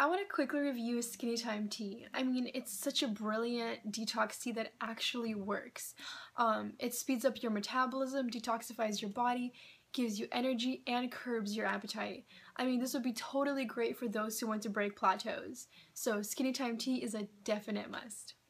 I want to quickly review Skinny Time Tea. I mean, it's such a brilliant detox tea that actually works. It speeds up your metabolism, detoxifies your body, gives you energy, and curbs your appetite. I mean, this would be totally great for those who want to break plateaus. So Skinny Time Tea is a definite must.